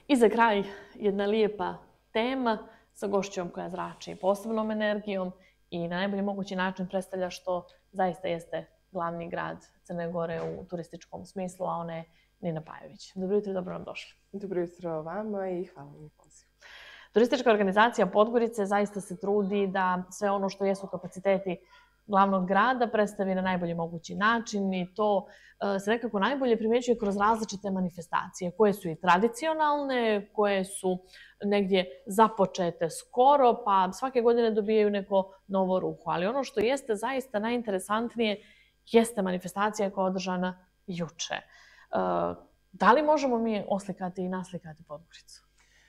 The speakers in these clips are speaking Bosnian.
I za kraj jedna lijepa tema sa gošćom koja zrači posebnom energijom i na najbolji mogući način predstavlja što zaista jeste glavni grad Crne Gore u turističkom smislu, a ona je Nina Pajović. Dobro jutro i dobro nam došli. Dobro jutro vama i hvala na pozivu. Turistička organizacija Podgorice zaista se trudi da sve ono što jesu kapaciteti glavnog grada predstavi na najbolji mogući način i to se nekako najbolje primjećuje kroz različite manifestacije koje su i tradicionalne, koje su negdje započete skoro, pa svake godine dobijaju neko novo ruho. Ali ono što jeste zaista najinteresantnije jeste manifestacija koja je održana juče. Da li možemo mi oslikati i naslikati Podgoricu?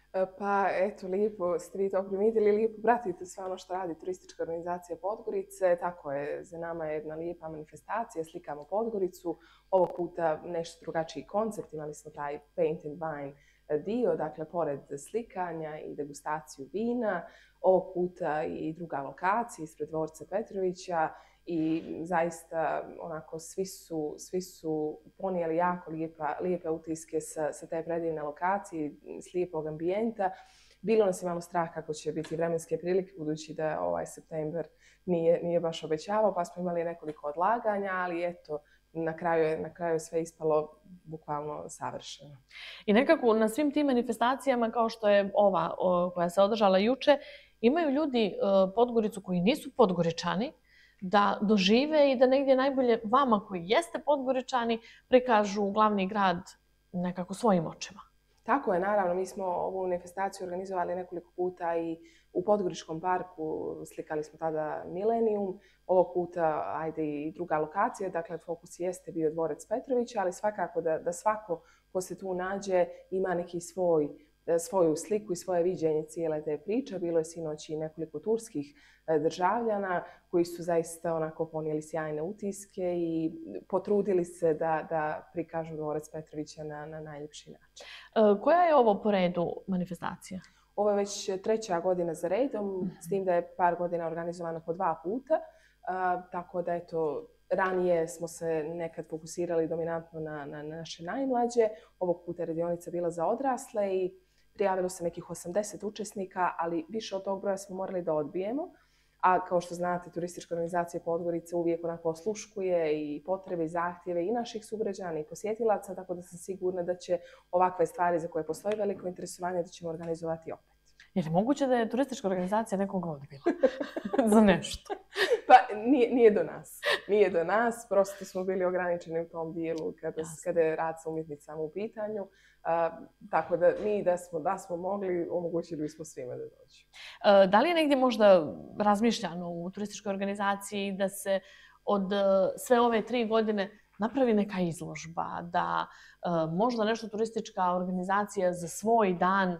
Pa eto, lijepo ste vi to primijetili, lijepo pratite sve ono što radi turistička organizacija Podgorice. Tako je, za nama je jedna lijepa manifestacija, slikamo Podgoricu. Ovog puta nešto drugačiji koncept, imali smo taj Paint and Wine dio, dakle pored slikanja i degustaciju vina. Ovog puta i druga lokacija ispred dvorca Petrovića i zaista onako svi su ponijeli jako lijepe utiske sa te predivne lokacije, s lijepog ambijenta. Bilo nas je malo strah kako će biti vremenske prilike, budući da ovaj septembar nije baš obećavao, pa smo imali nekoliko odlaganja, ali eto, na kraju je sve ispalo bukvalno savršeno. I nekako na svim tim manifestacijama, kao što je ova koja se održala juče, imaju ljudi Podgoricu koji nisu Podgoričani, da dožive i da negdje najbolje vama koji jeste Podgoričani prikažu glavni grad nekako svojim očima. Tako je, naravno, mi smo ovu manifestaciju organizovali nekoliko puta i u Podgoričkom parku, slikali smo tada Milenijum, ovog puta ajde i druga lokacija, dakle fokus jeste bio dvorec Petrovića, ali svakako da svako ko se tu nađe ima neki svoju sliku i svoje viđenje cijele te priče. Bilo je sinoć i nekoliko turskih državljana koji su zaista onako ponijeli sjajne utiske i potrudili se da prikažu dvorec Petrovića na najljepši način. Koja je ovo po redu manifestacija? Ovo je već 3. godina za redom, s tim da je par godina organizovano po 2 puta, tako da eto, ranije smo se nekad fokusirali dominantno na naše najmlađe. Ovog puta je radionica bila za odrasle i prijavilo se nekih 80 učesnika, ali više od tog broja smo morali da odbijemo. A kao što znate, turistička organizacija Podgorice uvijek onako osluškuje i potrebe i zahtjeve i naših sugrađana i posjetilaca, tako da sam sigurna da će ovakve stvari za koje postoji veliko interesovanje da ćemo organizovati opet. Je li moguće da je turistička organizacija nekog odbila za nešto? Pa nije do nas. Nije do nas, prosto smo bili ograničeni u tom dijelu kada je rad sa umjetnicama u pitanju. Tako da mi da smo mogli, omogućili bismo svima da dođu. Da li je negdje možda razmišljano u turističkoj organizaciji da se od sve ove 3 godine napravi neka izložba, da možda nešto turistička organizacija za svoj dan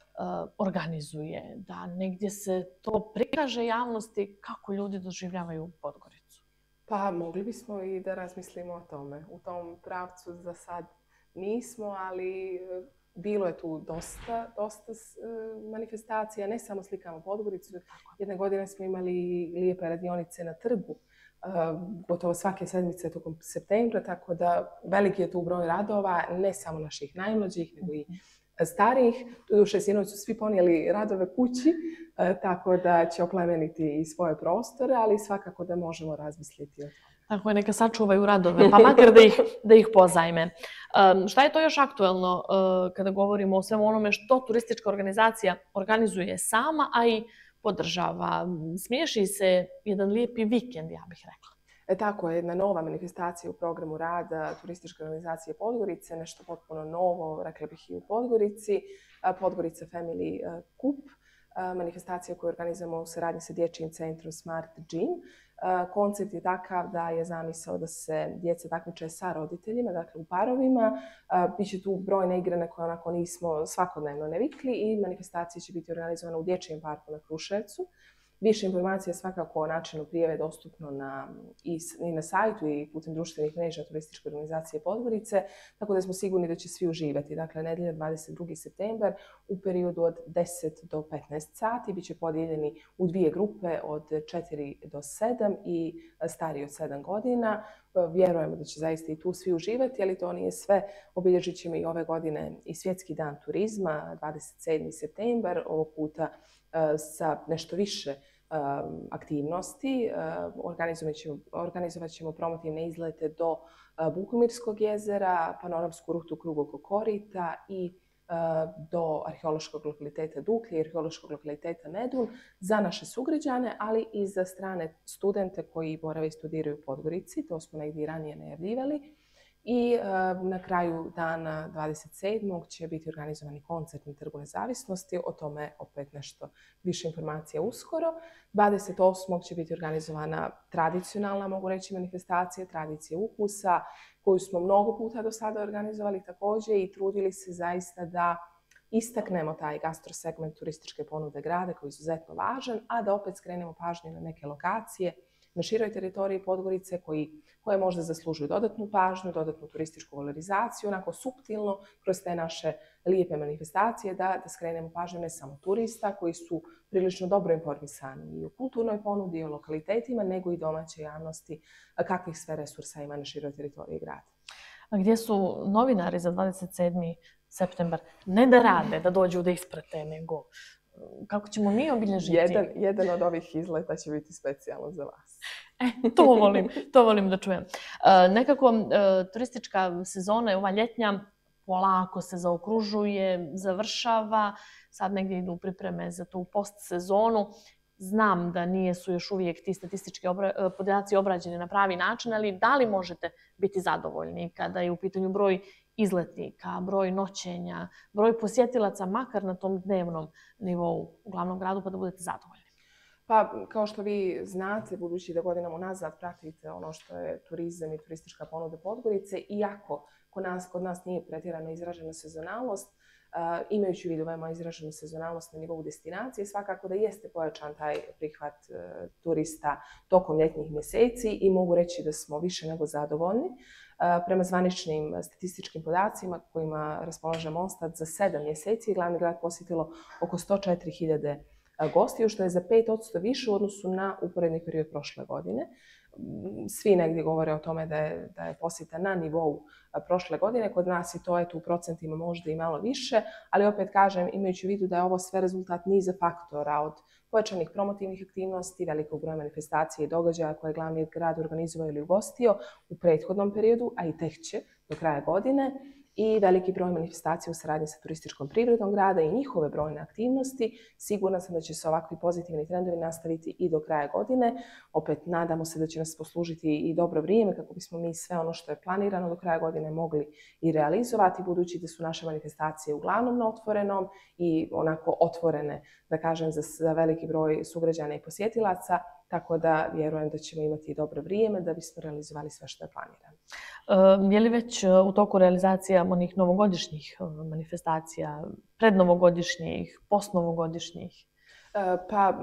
organizuje, da negdje se to prikaže javnosti kako ljudi doživljavaju Podgoricu? Pa mogli bismo i da razmislimo o tome. U tom pravcu za sad nismo, ali bilo je tu dosta manifestacija, ne samo slikamo Podgoricu. Jedne godine smo imali lijepe radionice na trgu, gotovo svake sedmice tokom septembra, tako da veliki je tu broj radova, ne samo naših najmlađih, nego i starijih. Doduše, sinoć su svi ponijeli radove kući, tako da će oplemeniti i svoje prostore, ali svakako da možemo razmisliti o tome. Tako je, neka sačuvaju radove, pa makar da ih pozajme. Šta je to još aktuelno kada govorimo o svemu onome što turistička organizacija organizuje sama, a i podržava? Smiješi se jedan lijepi vikend, ja bih rekla. Tako je, jedna nova manifestacija u programu rada turističke organizacije Podgorice, nešto potpuno novo, rekla bih i u Podgorici, Podgorica Family Cup, manifestacija koju organizujemo u saradnji sa dječjim centrom Smart Gym. Koncept je takav da je zamisao da se djeca takmiče sa roditeljima, dakle u parovima. Biće tu brojne igre na koje onako nismo svakodnevno navikli i manifestacija će biti organizovana u dječjem parku na Kruševcu. Više informacija svakako o načinu prijave dostupno i na sajtu i putem društvenih mreža turističke organizacije Podgorice, tako da smo sigurni da će svi uživati. Dakle, nedjelja 22. septembar u periodu od 10 do 15 sati biće podijeljeni u 2 grupe od 4 do 7 i stariji od 7 godina. Vjerujemo da će zaista i tu svi uživati, ali to nije sve. Obilježit ćemo i ove godine i Svjetski dan turizma, 27. septembar, ovog puta sa nešto više aktivnosti. Organizovat ćemo promotivne izlete do Bukomirskog jezera, panoramsku rutu krug oko korita i do arheološkog lokaliteta Duklje i arheološkog lokaliteta Medun za naše sugrađane, ali i za strane studente koji borave i studiraju u Podgorici. To smo negdje ranije najavljivali. I na kraju dana 27. će biti organizovani koncert na Trgu nezavisnosti. O tome opet nešto više informacija uskoro. 28. će biti organizovana tradicionalna, mogu reći, manifestacija Tradicije ukusa, koju smo mnogo puta do sada organizovali također i trudili se zaista da istaknemo taj gastrosegment turističke ponude grada koji je izuzetno važan, a da opet skrenemo pažnju na neke lokacije na široj teritoriji Podgorice koje možda zaslužuju dodatnu pažnju, dodatnu turističku valorizaciju, onako suptilno kroz te naše lijepe manifestacije da skrenemo pažnju ne samo turista koji su prilično dobro informisani i o kulturnoj ponudi i o lokalitetima, nego i domaće javnosti kakvih sve resursa ima na široj teritoriji grada. A gdje su novinari za 27. septembar? Ne da rade, da dođu da isprate, nego kako ćemo mi obilježiti? Jedan od ovih izleta će biti specijalno za vas. To volim da čujem. Nekako turistička sezona, ova ljetnja, polako se zaokružuje, završava. Sad negdje idu pripreme za tu post-sezonu. Znam da nisu još uvijek ti statistički podaci obrađeni na pravi način, ali da li možete biti zadovoljni kada je u pitanju broj izletnika, broj noćenja, broj posjetilaca, makar na tom dnevnom nivou u glavnom gradu, pa da budete zadovoljni? Pa, kao što vi znate, budući da godinama unazad pratite ono što je turizam i turistička ponuda Podgorice, iako kod nas nije pretjerano izražena sezonalnost, imajući u vidu veoma izraženu sezonalnost na nivou destinacije, svakako da jeste pojačan taj prihvat turista tokom ljetnih mjeseci i mogu reći da smo više nego zadovoljni. Prema zvaničnim statističkim podacima kojima raspolaže Monstat, za 7 mjeseci glavni grad posjetilo oko 104.000 gostiju, što je za 5% više u odnosu na uporedni period prošle godine. Svi negdje govore o tome da je posjeta na nivou prošle godine. Kod nas i to je tu u procentima možda i malo više, ali opet kažem, imajući u vidu da je ovo sve rezultat niza faktora od pojačanih promotivnih aktivnosti, velikog broja manifestacija i događaja koje je glavni grad organizovao ili ugostio u prethodnom periodu, a i tek će do kraja godine, i veliki broj manifestacija u saradnji sa turističkom privredom grada i njihove brojne aktivnosti. Sigurna sam da će se ovakvi pozitivni trendovi nastaviti i do kraja godine. Opet nadamo se da će nas poslužiti i dobro vrijeme kako bismo mi sve ono što je planirano do kraja godine mogli i realizovati, budući da su naše manifestacije uglavnom na otvorenom i onako otvorene, da kažem, za veliki broj sugrađana i posjetilaca, tako da vjerujem da ćemo imati dobro vrijeme da bismo realizovali sve što je planirano. Je li već u toku realizacija onih novogodišnjih manifestacija, prednovogodišnjih, postnovogodišnjih? Pa,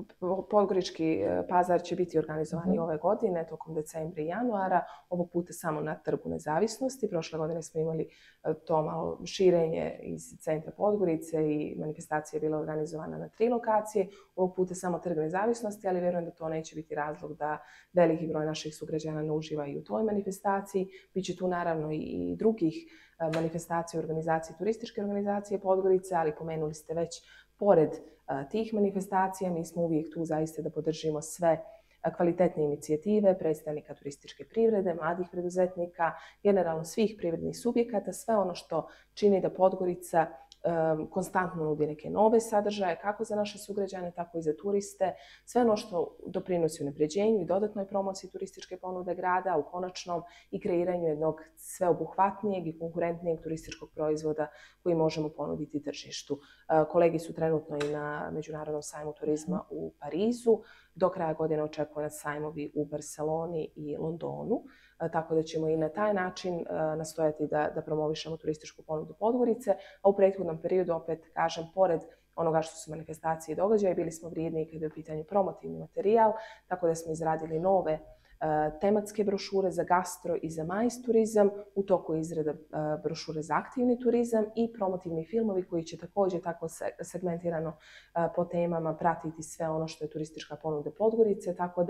Podgorički pazar će biti organizovan i ove godine, tokom decembra i januara, ovog puta samo na Trgu nezavisnosti. Prošle godine smo imali to malo širenje iz centra Podgorice i manifestacija je bila organizovana na 3 lokacije. Ovog puta samo Trg nezavisnosti, ali vjerujem da to neće biti razlog da veliki broj naših sugrađana ne uživa i u toj manifestaciji. Biće tu naravno i drugih manifestacija u organizaciji turističke organizacije Podgorice, ali pomenuli ste već pored tih manifestacija, mi smo uvijek tu zaista da podržimo sve kvalitetne inicijative predstavnika turističke privrede, mladih preduzetnika, generalno svih privrednih subjekata, sve ono što čini da Podgorica konstantno nudi neke nove sadržaje, kako za naše sugrađane, tako i za turiste. Sve ono što doprinosi unapređenju i dodatnoj promociji turističke ponude grada, u konačnom i kreiranju jednog sveobuhvatnijeg i konkurentnijeg turističkog proizvoda koji možemo ponuditi tržištu. Kolegi su trenutno i na Međunarodnom sajmu turizma u Parizu. Do kraja godine očekuje nas sajmovi u Barceloni i Londonu, tako da ćemo i na taj način nastojati da promovišemo turističku ponudu Podgorice, a u prethodnom periodu, opet kažem, pored onoga što su manifestacije i događaje, bili smo vrijedni kada je u pitanju promotivni materijal, tako da smo izradili nove tematske brošure za gastro i za majs turizam, u toku izrada brošure za aktivni turizam i promotivni filmovi koji će također tako segmentirano po temama pratiti sve ono što je turistička ponuda Podgorice, tako da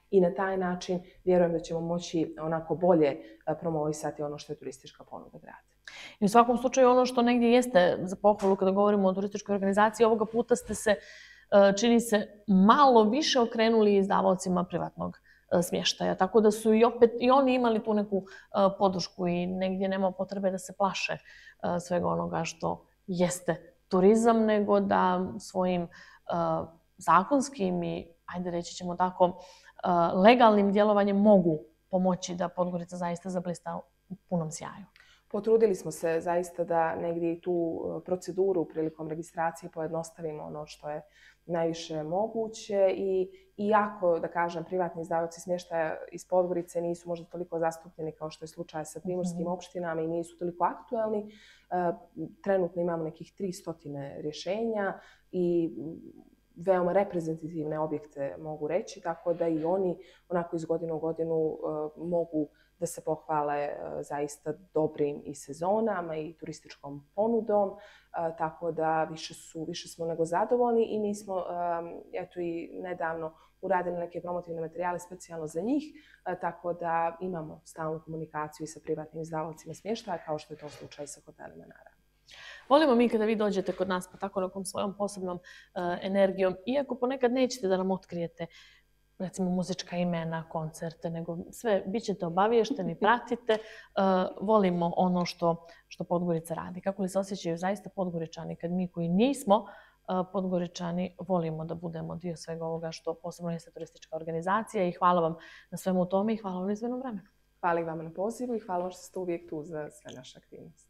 i na taj način vjerujem da ćemo moći onako bolje promovisati ono što je turistička ponuda grada. I u svakom slučaju ono što negdje jeste za pohvalu kada govorimo o turističkoj organizaciji, ovoga puta ste se, čini se, malo više okrenuli izdavaocima privatnog smještaja. Tako da su i opet i oni imali tu neku podršku i negdje nema potrebe da se plaše svega onoga što jeste turizam, nego da svojim zakonskim i, ajde reći ćemo tako, legalnim djelovanjem mogu pomoći da Podgorica zaista zablista u punom sjaju. Potrudili smo se zaista da negdje i tu proceduru prilikom registracije pojednostavimo ono što je najviše moguće i iako, da kažem, privatni izdavaoci smještaja iz Podgorice nisu možda toliko zastupljeni kao što je slučaj sa primorskim opštinama i nisu toliko aktuelni, trenutno imamo nekih 300 rješenja i veoma reprezentativne objekte mogu reći, tako da i oni onako iz godine u godinu mogu da se pohvale zaista dobrim i sezonama i turističkom ponudom, tako da više smo nego zadovoljni i mi smo eto i nedavno uradili neke promotivne materijale specijalno za njih, tako da imamo stalnu komunikaciju i sa privatnim izdavaocima smještaja, kao što je to slučaj sa hotelima, naravno. Volimo mi kada vi dođete kod nas pa tako nekom svojom posebnom energijom, iako ponekad nećete da nam otkrijete recimo muzička imena, koncerte, nego sve bit ćete obavješteni, pratite, volimo ono što Podgorica radi. Kako li se osjećaju zaista Podgoričani kad mi koji nismo Podgoričani volimo da budemo dio svega ovoga što posebno jeste turistička organizacija i hvala vam na svemu tome i hvala vam na izvedenom vremenu. Hvala i vama na pozivu i hvala vam što ste uvijek tu za sve naše aktivnosti.